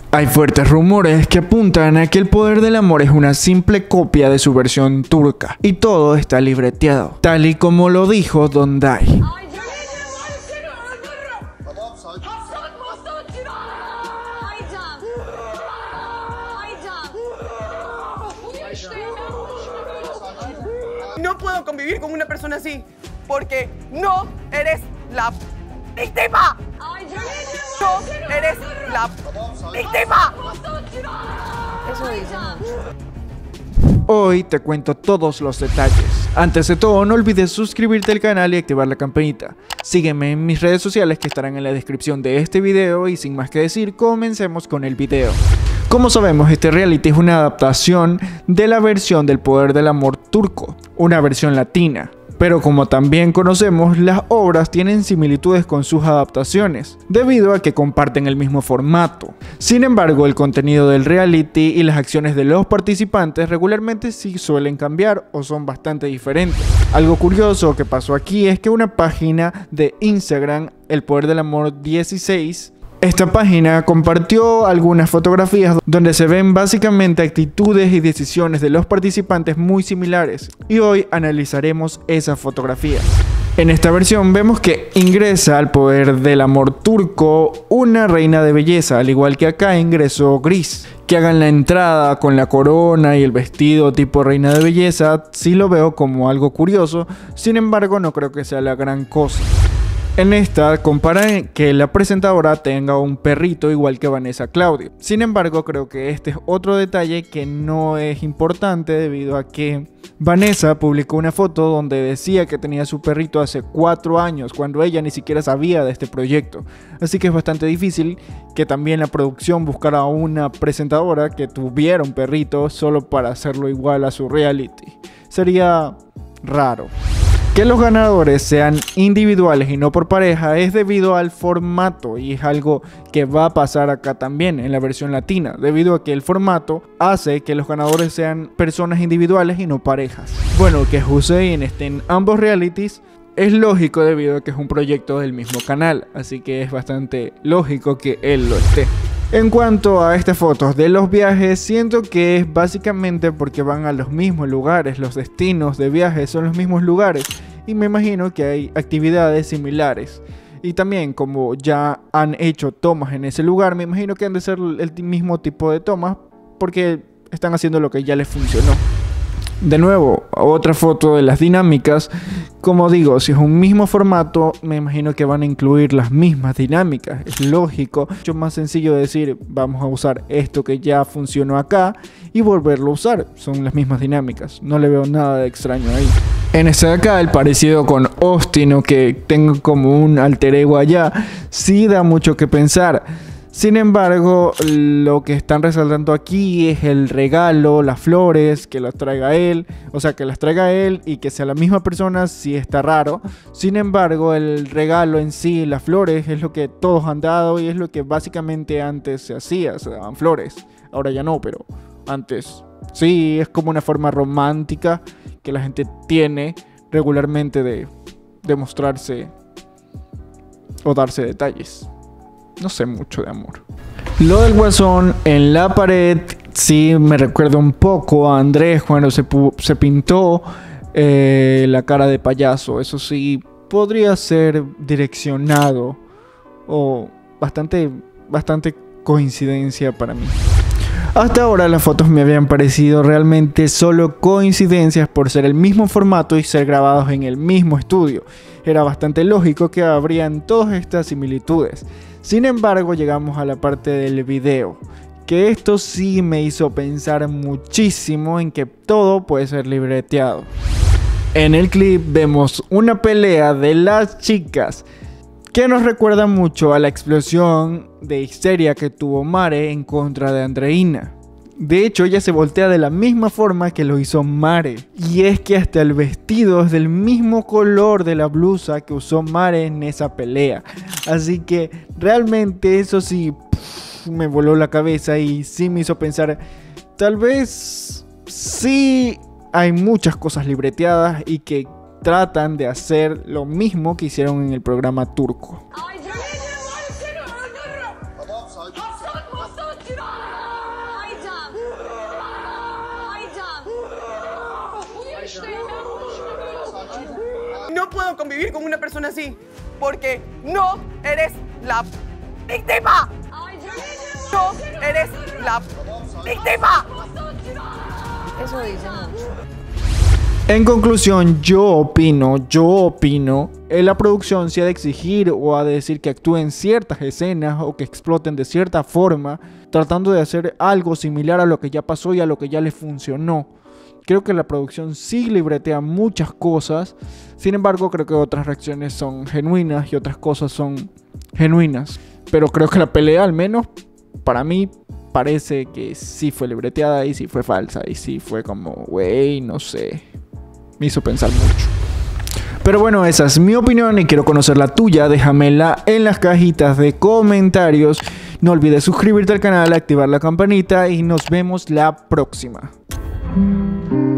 Hay fuertes rumores que apuntan a que El Poder del Amor es una simple copia de su versión turca y todo está libreteado, tal y como lo dijo Don Dai. No puedo convivir con una persona así, porque no eres la víctima. No eres la víctima. Eso dice mucho. Hoy te cuento todos los detalles. Antes de todo, no olvides suscribirte al canal y activar la campanita. Sígueme en mis redes sociales que estarán en la descripción de este video y sin más que decir, comencemos con el video. Como sabemos, este reality es una adaptación de la versión del Poder del Amor turco, una versión latina. Pero como también conocemos, las obras tienen similitudes con sus adaptaciones, debido a que comparten el mismo formato. Sin embargo, el contenido del reality y las acciones de los participantes regularmente sí suelen cambiar o son bastante diferentes. Algo curioso que pasó aquí es que una página de Instagram, El Poder del Amor 16, esta página compartió algunas fotografías donde se ven básicamente actitudes y decisiones de los participantes muy similares, y hoy analizaremos esas fotografías. En esta versión vemos que ingresa al Poder del Amor turco una reina de belleza, al igual que acá ingresó Gris. Que hagan la entrada con la corona y el vestido tipo reina de belleza, sí lo veo como algo curioso, sin embargo no creo que sea la gran cosa. En esta comparan que la presentadora tenga un perrito igual que Vanessa Claudio. Sin embargo, creo que este es otro detalle que no es importante debido a que Vanessa publicó una foto donde decía que tenía su perrito hace 4 años, cuando ella ni siquiera sabía de este proyecto. Así que es bastante difícil que también la producción buscara a una presentadora que tuviera un perrito solo para hacerlo igual a su reality. Sería raro. Que los ganadores sean individuales y no por pareja es debido al formato, y es algo que va a pasar acá también en la versión latina, debido a que el formato hace que los ganadores sean personas individuales y no parejas. Bueno, que Hussein esté en ambos realities es lógico debido a que es un proyecto del mismo canal, así que es bastante lógico que él lo esté. En cuanto a estas fotos de los viajes, siento que es básicamente porque van a los mismos lugares, los destinos de viaje son los mismos lugares y me imagino que hay actividades similares. Y también como ya han hecho tomas en ese lugar, me imagino que han de ser el mismo tipo de tomas porque están haciendo lo que ya les funcionó. De nuevo, otra foto de las dinámicas. Como digo, si es un mismo formato, me imagino que van a incluir las mismas dinámicas. Es lógico, mucho más sencillo decir, vamos a usar esto que ya funcionó acá y volverlo a usar. Son las mismas dinámicas, no le veo nada de extraño ahí. En este de acá, el parecido con Austin o que tenga como un alter ego allá, sí da mucho que pensar. Sin embargo, lo que están resaltando aquí es el regalo, las flores, que las traiga él. O sea, que las traiga él y que sea la misma persona, sí está raro. Sin embargo, el regalo en sí, las flores, es lo que todos han dado y es lo que básicamente antes se hacía. Se daban flores. Ahora ya no, pero antes sí, es como una forma romántica que la gente tiene regularmente de mostrarse o darse detalles. No sé mucho de amor. Lo del guasón en la pared sí me recuerda un poco a Andrés cuando se pintó la cara de payaso. Eso sí, podría ser direccionado o bastante coincidencia para mí. Hasta ahora las fotos me habían parecido realmente solo coincidencias por ser el mismo formato y ser grabados en el mismo estudio. Era bastante lógico que habrían todas estas similitudes. Sin embargo, llegamos a la parte del video, que esto sí me hizo pensar muchísimo en que todo puede ser libreteado. En el clip vemos una pelea de las chicas que nos recuerda mucho a la explosión de histeria que tuvo Mare en contra de Andreina. De hecho, ella se voltea de la misma forma que lo hizo Mare. Y es que hasta el vestido es del mismo color de la blusa que usó Mare en esa pelea. Así que realmente eso sí me voló la cabeza y sí me hizo pensar, tal vez sí hay muchas cosas libreteadas y que tratan de hacer lo mismo que hicieron en el programa turco. puedo convivir con una persona así, porque no eres la víctima. No eres la víctima. Eso dice mucho. En conclusión, yo opino, la producción sí ha de exigir o ha de decir que actúen ciertas escenas o que exploten de cierta forma, tratando de hacer algo similar a lo que ya pasó y a lo que ya les funcionó. Creo que la producción sí libretea muchas cosas, sin embargo creo que otras reacciones son genuinas y otras cosas son genuinas. Pero creo que la pelea, al menos para mí, parece que sí fue libreteada y sí fue falsa y sí fue como, güey, no sé. Me hizo pensar mucho. Pero bueno, esa es mi opinión y quiero conocer la tuya. Déjamela en las cajitas de comentarios. No olvides suscribirte al canal, activar la campanita y nos vemos la próxima.